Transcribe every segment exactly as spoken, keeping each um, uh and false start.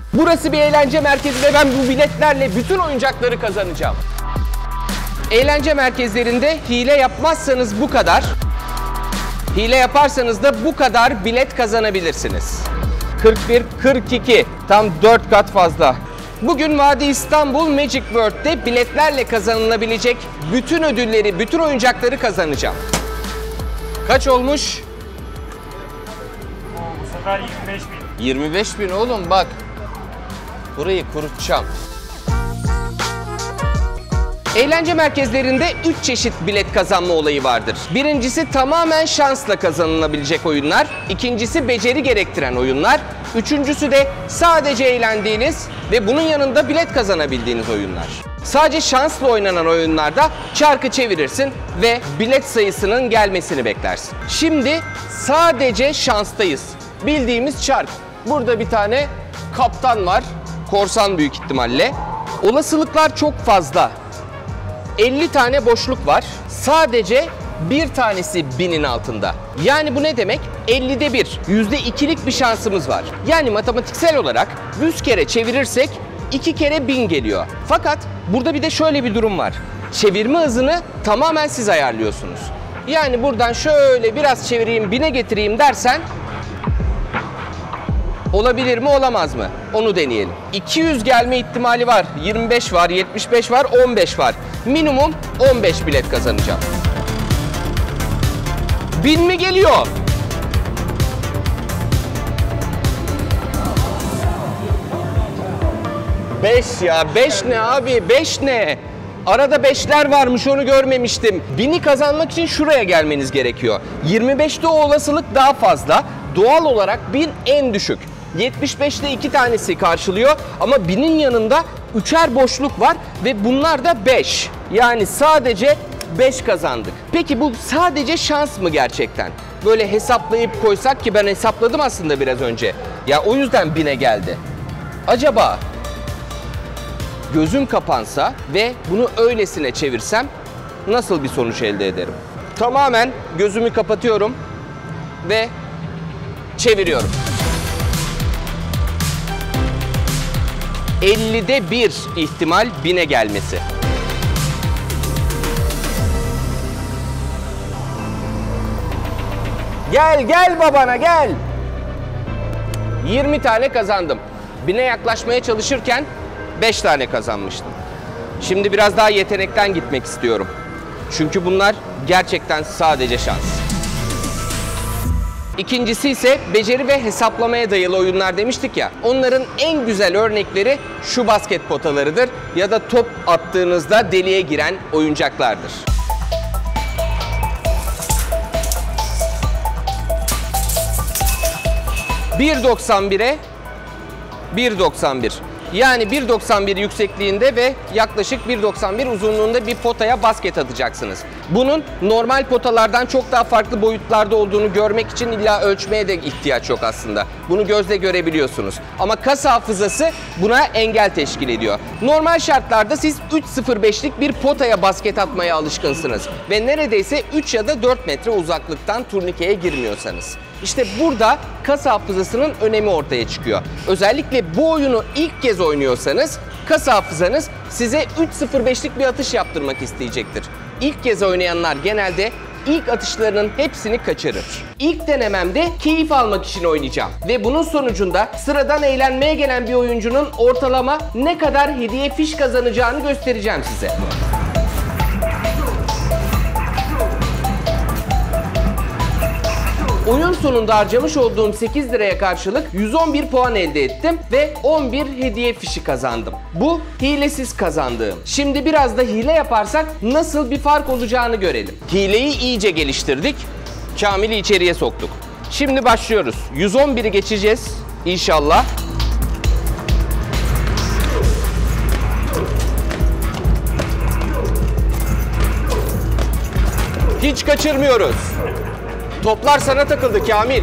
Burası bir eğlence merkezi ve ben bu biletlerle bütün oyuncakları kazanacağım. Eğlence merkezlerinde hile yapmazsanız bu kadar, hile yaparsanız da bu kadar bilet kazanabilirsiniz. kırk bir, kırk iki, tam dört kat fazla. Bugün Vadi İstanbul Magic World'de biletlerle kazanılabilecek bütün ödülleri, bütün oyuncakları kazanacağım. Kaç olmuş? Oo, bu sefer yirmi beş bin. yirmi beş bin oğlum bak. Burayı kurutacağım. Eğlence merkezlerinde üç çeşit bilet kazanma olayı vardır. Birincisi tamamen şansla kazanılabilecek oyunlar. İkincisi beceri gerektiren oyunlar. Üçüncüsü de sadece eğlendiğiniz ve bunun yanında bilet kazanabildiğiniz oyunlar. Sadece şansla oynanan oyunlarda çarkı çevirirsin ve bilet sayısının gelmesini beklersin. Şimdi sadece şanstayız. Bildiğimiz çark. Burada bir tane kaptan var. Korsan büyük ihtimalle. Olasılıklar çok fazla. elli tane boşluk var. Sadece bir tanesi binin altında. Yani bu ne demek? ellide bir. yüzde ikilik bir şansımız var. Yani matematiksel olarak yüz kere çevirirsek iki kere bin geliyor. Fakat burada bir de şöyle bir durum var. Çevirme hızını tamamen siz ayarlıyorsunuz. Yani buradan şöyle biraz çevireyim, bine getireyim dersen olabilir mi, olamaz mı? Onu deneyelim. iki yüz gelme ihtimali var. yirmi beş var, yetmiş beş var, on beş var. Minimum on beş bilet kazanacağım. bin mi geliyor? beş ya. beş ne abi? beş ne? Arada beşler varmış, onu görmemiştim. bini kazanmak için şuraya gelmeniz gerekiyor. yirmi beşte o olasılık daha fazla. Doğal olarak bin en düşük. yetmiş beşte iki tanesi karşılıyor ama binin yanında üçer boşluk var ve bunlar da beş. Yani sadece beş kazandık. Peki bu sadece şans mı gerçekten? Böyle hesaplayıp koysak, ki ben hesapladım aslında biraz önce. Ya o yüzden bine geldi. Acaba gözüm kapansa ve bunu öylesine çevirsem nasıl bir sonuç elde ederim? Tamamen gözümü kapatıyorum ve çeviriyorum. ellide bir ihtimal bine gelmesi. Gel gel babana gel. yirmi tane kazandım. bine yaklaşmaya çalışırken beş tane kazanmıştım. Şimdi biraz daha yetenekten gitmek istiyorum. Çünkü bunlar gerçekten sadece şans. İkincisi ise beceri ve hesaplamaya dayalı oyunlar demiştik ya. Onların en güzel örnekleri şu basket potalarıdır ya da top attığınızda deliğe giren oyuncaklardır. bir doksan bire bir doksan bir. Yani bir doksan bir yüksekliğinde ve yaklaşık bir doksan bir uzunluğunda bir potaya basket atacaksınız. Bunun normal potalardan çok daha farklı boyutlarda olduğunu görmek için illa ölçmeye de ihtiyaç yok aslında. Bunu gözle görebiliyorsunuz. Ama kas hafızası buna engel teşkil ediyor. Normal şartlarda siz üç sıfır beşlik bir potaya basket atmaya alışkınsınız. Ve neredeyse üç ya da dört metre uzaklıktan turnikeye girmiyorsanız. İşte burada kas hafızasının önemi ortaya çıkıyor. Özellikle bu oyunu ilk kez oynuyorsanız kas hafızanız size üç sıfır beşlik bir atış yaptırmak isteyecektir. İlk kez oynayanlar genelde ilk atışlarının hepsini kaçırır. İlk denememde keyif almak için oynayacağım. Ve bunun sonucunda sıradan eğlenmeye gelen bir oyuncunun ortalama ne kadar hediye fiş kazanacağını göstereceğim size. Oyun sonunda harcamış olduğum sekiz liraya karşılık yüz on bir puan elde ettim ve on bir hediye fişi kazandım. Bu hilesiz kazandığım. Şimdi biraz da hile yaparsak nasıl bir fark olacağını görelim. Hileyi iyice geliştirdik. Kamil'i içeriye soktuk. Şimdi başlıyoruz. yüz on biri geçeceğiz inşallah. Hiç kaçırmıyoruz. Toplar sana takıldı Kamil.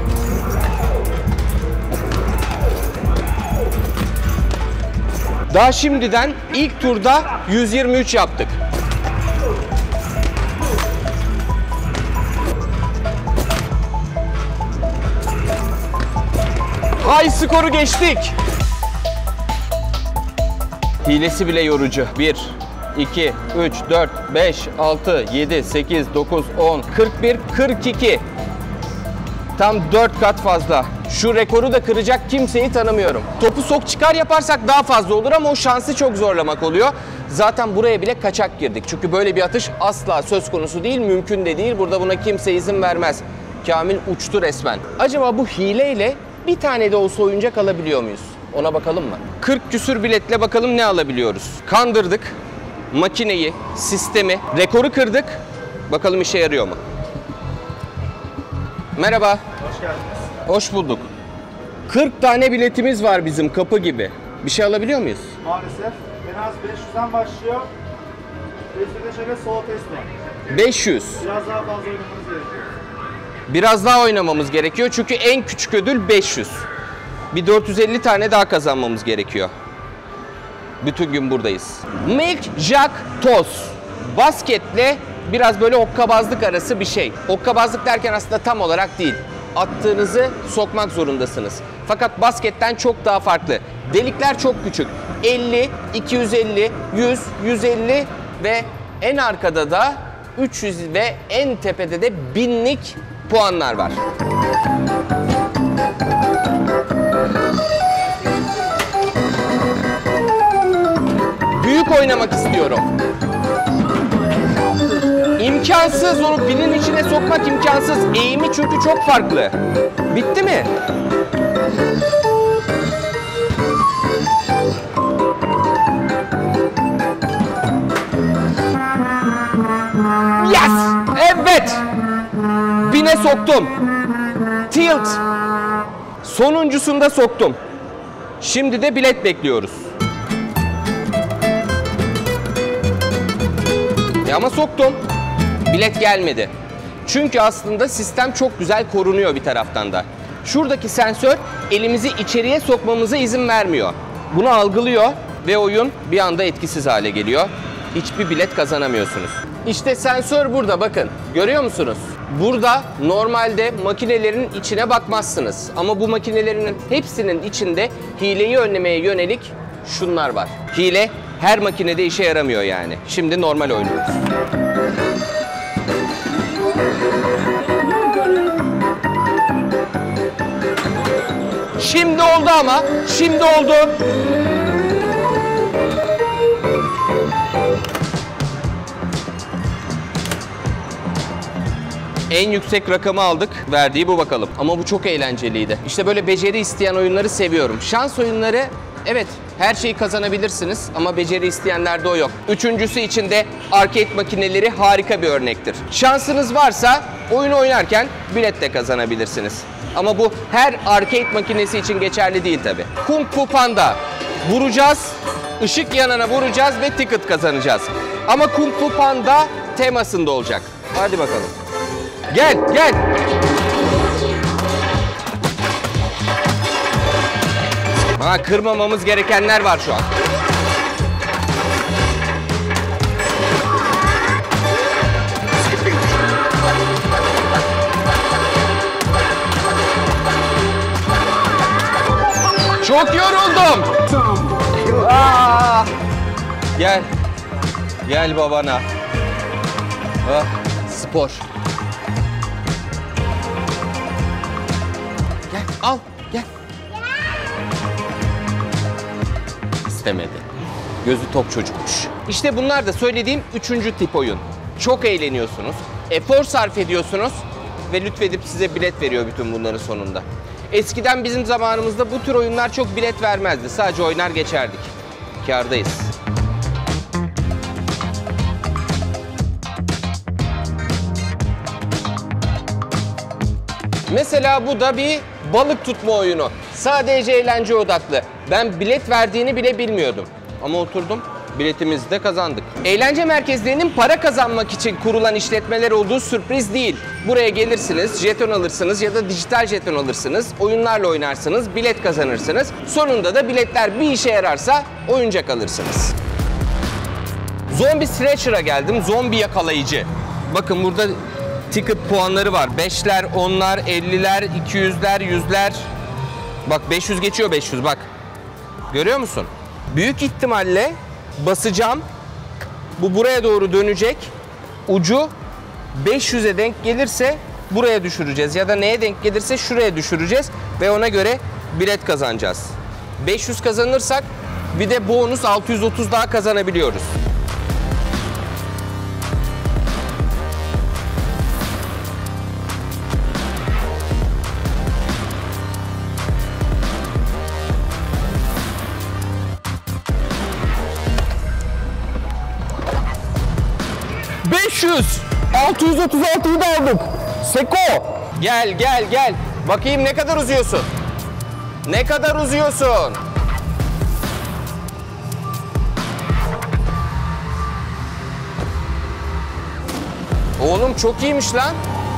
Daha şimdiden ilk turda yüz yirmi üç yaptık. High skoru geçtik. Hilesi bile yorucu. bir, iki, üç, dört, beş, altı, yedi, sekiz, dokuz, on, kırk bir, kırk iki. Tam dört kat fazla. Şu rekoru da kıracak kimseyi tanımıyorum. Topu sok çıkar yaparsak daha fazla olur ama o şansı çok zorlamak oluyor. Zaten buraya bile kaçak girdik. Çünkü böyle bir atış asla söz konusu değil, mümkün de değil. Burada buna kimse izin vermez. Kamil uçtu resmen. Acaba bu hileyle bir tane de olsa oyuncak alabiliyor muyuz? Ona bakalım mı? kırk küsür biletle bakalım ne alabiliyoruz? Kandırdık. Makineyi, sistemi, rekoru kırdık. Bakalım işe yarıyor mu? Merhaba. Hoş geldiniz. Hoş bulduk. kırk tane biletimiz var bizim kapı gibi. Bir şey alabiliyor muyuz? Maalesef en az beş yüzden başlıyor. Testede şöyle solo test var. beş yüz. Biraz daha fazla oynamanız gerekiyor. Biraz daha oynamamız gerekiyor çünkü en küçük ödül beş yüz. Bir dört yüz elli tane daha kazanmamız gerekiyor. Bütün gün buradayız. Milk Jack Toss. Basketle biraz böyle hokkabazlık arası bir şey. Hokkabazlık derken aslında tam olarak değil. Attığınızı sokmak zorundasınız. Fakat basketten çok daha farklı. Delikler çok küçük. elli, iki yüz elli, yüz, yüz elli ve en arkada da üç yüz ve en tepede de binlik puanlar var. Büyük oynamak istiyorum. İmkansız, onu binin içine sokmak imkansız. Eğimi çünkü çok farklı. Bitti mi? Yes! Evet! Bine soktum. Tilt. Sonuncusunda soktum. Şimdi de bilet bekliyoruz. E ama soktum. Bilet gelmedi. Çünkü aslında sistem çok güzel korunuyor bir taraftan da. Şuradaki sensör elimizi içeriye sokmamıza izin vermiyor. Bunu algılıyor ve oyun bir anda etkisiz hale geliyor. Hiçbir bilet kazanamıyorsunuz. İşte sensör burada, bakın. Görüyor musunuz? Burada normalde makinelerin içine bakmazsınız. Ama bu makinelerin hepsinin içinde hileyi önlemeye yönelik şunlar var. Hile her makinede işe yaramıyor yani. Şimdi normal oynuyoruz. Şimdi oldu ama. Şimdi oldu. En yüksek rakamı aldık. Verdiği bu bakalım. Ama bu çok eğlenceliydi. İşte böyle beceri isteyen oyunları seviyorum. Şans oyunları, evet, her şeyi kazanabilirsiniz ama beceri isteyenlerde o yok. Üçüncüsü için de arcade makineleri harika bir örnektir. Şansınız varsa oyunu oynarken bilet de kazanabilirsiniz. Ama bu her arcade makinesi için geçerli değil tabii. Kung Fu Panda. Vuracağız, ışık yanana vuracağız ve ticket kazanacağız. Ama Kung Fu Panda temasında olacak. Hadi bakalım. Gel, gel. Ha, kırmamamız gerekenler var şu an. Çok yoruldum. Aa! Gel. Gel babana. Ah, spor. Gel, al, gel. İstemedi. Gözü top çocukmuş. İşte bunlar da söylediğim üçüncü tip oyun. Çok eğleniyorsunuz, efor sarf ediyorsunuz ve lütfedip size bilet veriyor bütün bunların sonunda. Eskiden bizim zamanımızda bu tür oyunlar çok bilet vermezdi. Sadece oynar geçerdik. Kârdayız. Mesela bu da bir balık tutma oyunu. Sadece eğlence odaklı. Ben bilet verdiğini bile bilmiyordum. Ama oturdum, biletimizi de kazandık. Eğlence merkezlerinin para kazanmak için kurulan işletmeler olduğu sürpriz değil. Buraya gelirsiniz, jeton alırsınız ya da dijital jeton alırsınız. Oyunlarla oynarsınız, bilet kazanırsınız. Sonunda da biletler bir işe yararsa oyuncak alırsınız. Zombi Stretcher'a geldim. Zombi yakalayıcı. Bakın burada ticket puanları var. beşler, onlar, elliler, iki yüzler, yüzler. Bak beş yüz geçiyor, beş yüz bak. Görüyor musun? Büyük ihtimalle basacağım. Bu buraya doğru dönecek. Ucu beş yüze denk gelirse buraya düşüreceğiz. Ya da neye denk gelirse şuraya düşüreceğiz. Ve ona göre bilet kazanacağız. beş yüz kazanırsak bir de bonus altı yüz otuz daha kazanabiliyoruz. beş yüz. altı yüz otuz altıyı da aldık. Seko. Gel gel gel. Bakayım ne kadar uzuyorsun. Ne kadar uzuyorsun. Oğlum çok iyiymiş lan.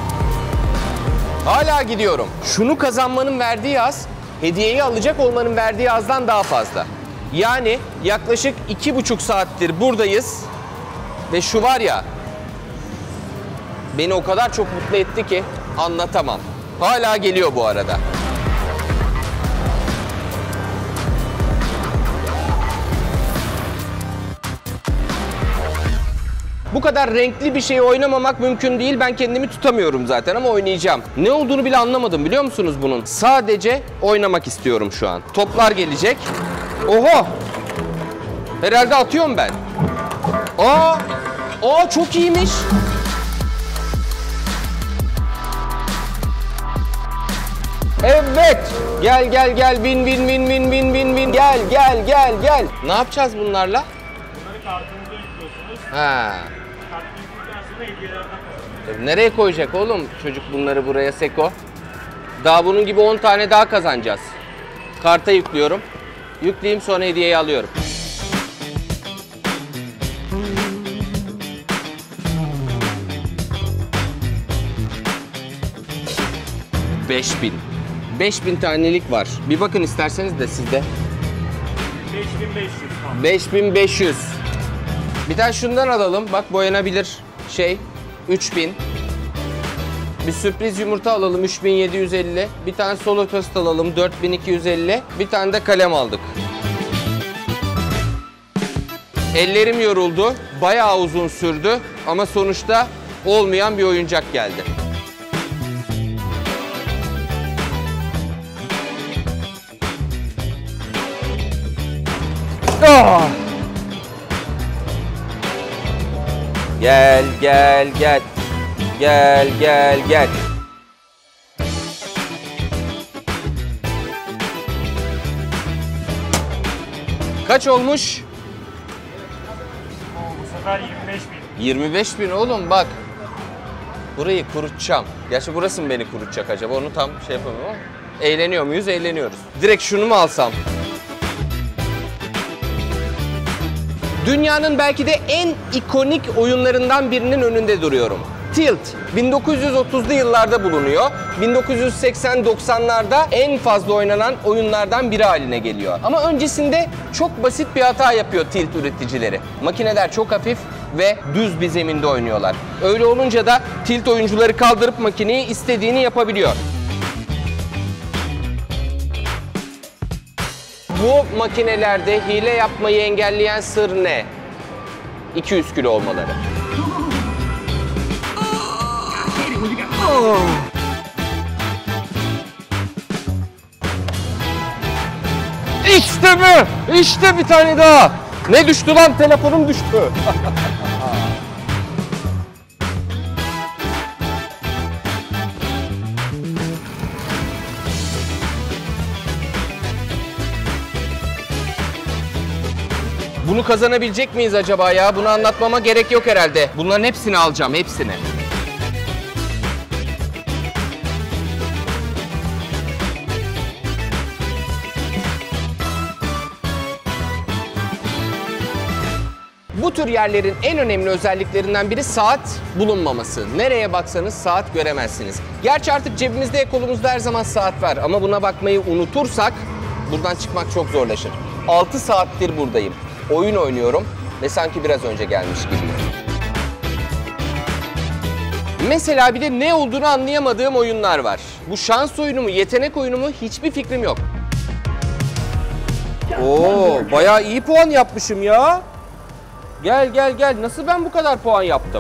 Hala gidiyorum. Şunu kazanmanın verdiği haz, hediyeyi alacak olmanın verdiği hazdan daha fazla. Yani yaklaşık iki buçuk saattir buradayız. Ve şu var ya, beni o kadar çok mutlu etti ki anlatamam. Hala geliyor bu arada. Bu kadar renkli bir şeyi oynamamak mümkün değil. Ben kendimi tutamıyorum zaten ama oynayacağım. Ne olduğunu bile anlamadım biliyor musunuz bunun? Sadece oynamak istiyorum şu an. Toplar gelecek. Oho! Herhalde atıyorum ben. Aa! Aa çok iyiymiş. Evet. Gel gel gel bin bin bin bin bin bin bin gel gel gel gel. Ne yapacağız bunlarla? Bunları kartınıza yüklüyorsunuz. Ha. Kart yükledikten sonra hediyelerden kazanıyorsunuz. Nereye koyacak oğlum çocuk bunları buraya Seko? Daha bunun gibi on tane daha kazanacağız. Karta yüklüyorum. Yükleyeyim sonra hediyeyi alıyorum. beş bin. beş bin tanelik var. Bir bakın isterseniz de sizde. beş bin beş yüz. beş bin beş yüz. Bir tane şundan alalım. Bak boyanabilir şey. üç bin. Bir sürpriz yumurta alalım üç bin yedi yüz elli. Bir tane solo tost alalım dört bin iki yüz elli. Bir tane de kalem aldık. Ellerim yoruldu. Bayağı uzun sürdü. Ama sonuçta olmayan bir oyuncak geldi. Oh! Gel gel gel. Gel gel gel. Kaç olmuş? Bu sefer yirmi beş bin. yirmi beş bin oğlum bak. Burayı kurutacağım. Gerçi burası mı beni kurutacak acaba? Onu tam şey yapamıyorum ama. Eğleniyor muyuz? Eğleniyoruz. Direkt şunu mu alsam? Dünyanın belki de en ikonik oyunlarından birinin önünde duruyorum. Tilt. bin dokuz yüz otuzlu yıllarda bulunuyor. bin dokuz yüz seksen doksanlarda en fazla oynanan oyunlardan biri haline geliyor. Ama öncesinde çok basit bir hata yapıyor Tilt üreticileri. Makineler çok hafif ve düz bir zeminde oynuyorlar. Öyle olunca da Tilt oyuncuları kaldırıp makineyi istediğini yapabiliyor. Bu makinelerde hile yapmayı engelleyen sır ne? iki yüz kilo olmaları. İşte mi? İşte bir tane daha. Ne düştü lan? Telefonum düştü. Bunu kazanabilecek miyiz acaba ya? Bunu anlatmama gerek yok herhalde. Bunların hepsini alacağım, hepsini. Bu tür yerlerin en önemli özelliklerinden biri saat bulunmaması. Nereye baksanız saat göremezsiniz. Gerçi artık cebimizde, kolumuzda her zaman saat var ama buna bakmayı unutursak buradan çıkmak çok zorlaşır. altı saattir buradayım. Oyun oynuyorum ve sanki biraz önce gelmiş gibiyim. Mesela bir de ne olduğunu anlayamadığım oyunlar var. Bu şans oyunu mu, yetenek oyunu mu hiçbir fikrim yok. Oo. Oo, bayağı iyi puan yapmışım ya. Gel gel gel. Nasıl ben bu kadar puan yaptım?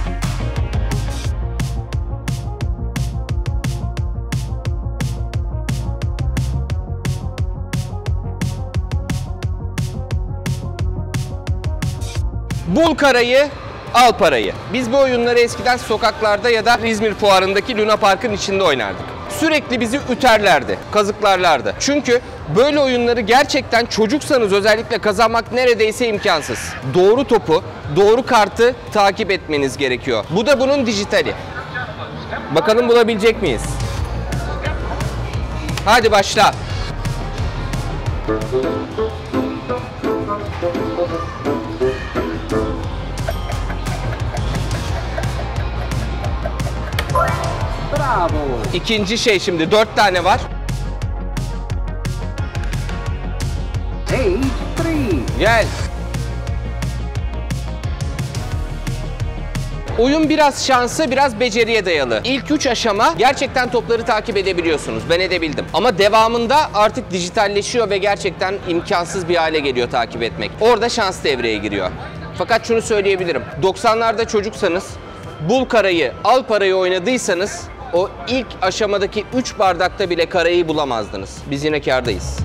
Bul karayı, al parayı. Biz bu oyunları eskiden sokaklarda ya da İzmir Fuarı'ndaki Luna Park'ın içinde oynardık. Sürekli bizi üterlerdi, kazıklarlardı. Çünkü böyle oyunları gerçekten çocuksanız özellikle kazanmak neredeyse imkansız. Doğru topu, doğru kartı takip etmeniz gerekiyor. Bu da bunun dijitali. Bakalım bulabilecek miyiz? Hadi başla. Bravo. İkinci şey şimdi dört tane var. Page three. Gel. Oyun biraz şansı, biraz beceriye dayalı. İlk üç aşama gerçekten topları takip edebiliyorsunuz. Ben edebildim. Ama devamında artık dijitalleşiyor ve gerçekten imkansız bir hale geliyor takip etmek. Orada şans devreye giriyor. Fakat şunu söyleyebilirim. doksanlarda çocuksanız, bul karayı, al parayı oynadıysanız o ilk aşamadaki üç bardakta bile karayı bulamazdınız. Biz yine kârdayız.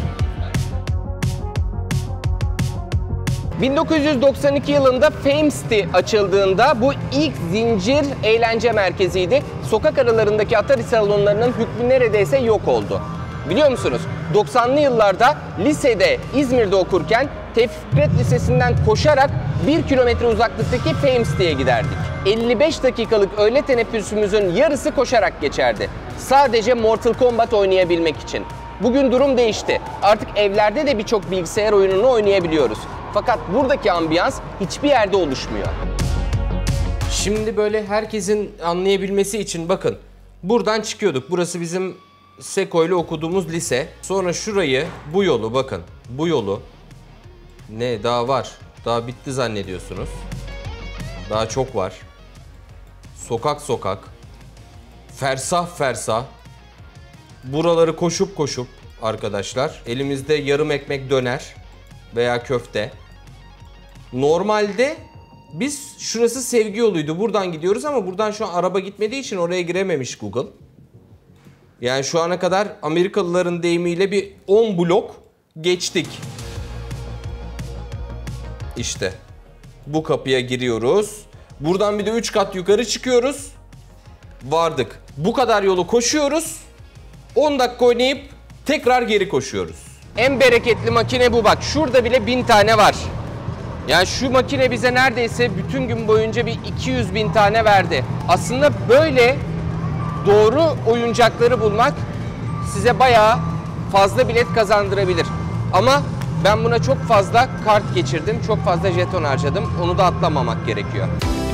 bin dokuz yüz doksan iki yılında Fame City açıldığında bu ilk zincir eğlence merkeziydi. Sokak aralarındaki Atari salonlarının hükmü neredeyse yok oldu. Biliyor musunuz? doksanlı yıllarda lisede İzmir'de okurken Tevfik Fikret Lisesi'nden koşarak bir kilometre uzaklıktaki Fame City'ye giderdik. elli beş dakikalık öğle teneffüsümüzün yarısı koşarak geçerdi. Sadece Mortal Kombat oynayabilmek için. Bugün durum değişti. Artık evlerde de birçok bilgisayar oyununu oynayabiliyoruz. Fakat buradaki ambiyans hiçbir yerde oluşmuyor. Şimdi böyle herkesin anlayabilmesi için bakın. Buradan çıkıyorduk. Burası bizim Seko ile okuduğumuz lise. Sonra şurayı, bu yolu bakın. Bu yolu. Ne daha var? Daha bitti zannediyorsunuz. Daha çok var. Sokak sokak. Fersah fersah. Buraları koşup koşup arkadaşlar. Elimizde yarım ekmek döner veya köfte. Normalde biz şurası sevgi yoluydu. Buradan gidiyoruz ama buradan şu an araba gitmediği için oraya girememiş Google. Yani şu ana kadar Amerikalıların deyimiyle bir on blok geçtik. İşte bu kapıya giriyoruz. Buradan bir de üç kat yukarı çıkıyoruz. Vardık. Bu kadar yolu koşuyoruz. on dakika oynayıp tekrar geri koşuyoruz. En bereketli makine bu bak. Şurada bile bin tane var. Yani şu makine bize neredeyse bütün gün boyunca bir iki yüz bin tane verdi. Aslında böyle doğru oyuncakları bulmak size bayağı fazla bilet kazandırabilir. Ama ben buna çok fazla kart geçirdim, çok fazla jeton harcadım. Onu da atlamamak gerekiyor.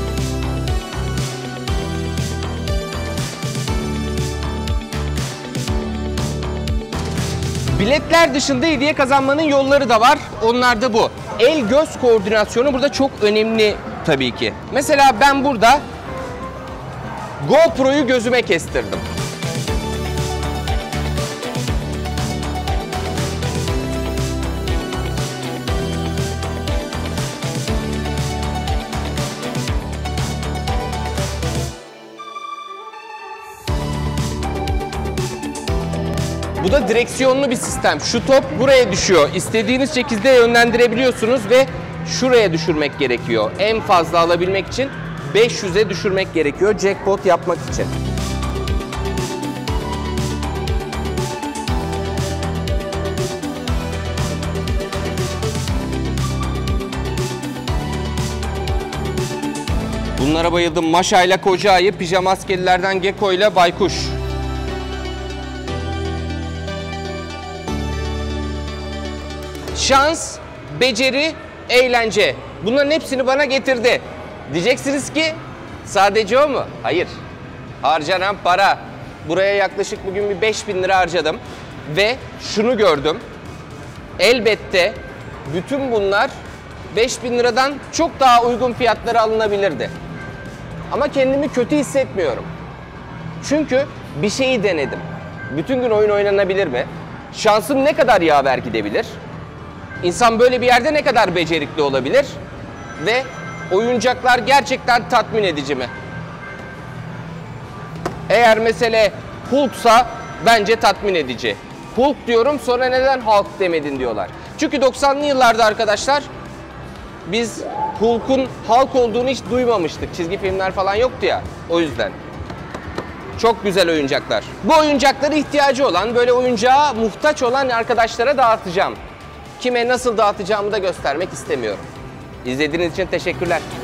Biletler dışında hediye kazanmanın yolları da var. Onlar da bu. El-göz koordinasyonu burada çok önemli tabii ki. Mesela ben burada GoPro'yu gözüme kestirdim. Bu da direksiyonlu bir sistem. Şu top buraya düşüyor. İstediğiniz şekilde yönlendirebiliyorsunuz ve şuraya düşürmek gerekiyor. En fazla alabilmek için beş yüze düşürmek gerekiyor jackpot yapmak için. Bunlara bayıldım. Maşa ile Koca Ayı, Pijama Askerilerden Geko ile Baykuş. Şans, beceri, eğlence. Bunların hepsini bana getirdi. Diyeceksiniz ki sadece o mu? Hayır. Harcanan para. Buraya yaklaşık bugün bir beş bin lira harcadım. Ve şunu gördüm. Elbette bütün bunlar beş bin liradan çok daha uygun fiyatlara alınabilirdi. Ama kendimi kötü hissetmiyorum. Çünkü bir şeyi denedim. Bütün gün oyun oynanabilir mi? Şansım ne kadar yaver gidebilir? İnsan böyle bir yerde ne kadar becerikli olabilir? Ve oyuncaklar gerçekten tatmin edici mi? Eğer mesele Hulk'sa bence tatmin edici. Hulk diyorum, sonra neden Hulk demedin diyorlar. Çünkü doksanlı yıllarda arkadaşlar biz Hulk'un Hulk olduğunu hiç duymamıştık. Çizgi filmler falan yoktu ya, o yüzden. Çok güzel oyuncaklar. Bu oyuncaklara ihtiyacı olan, böyle oyuncağa muhtaç olan arkadaşlara dağıtacağım. Kime nasıl dağıtacağımı da göstermek istemiyorum. İzlediğiniz için teşekkürler.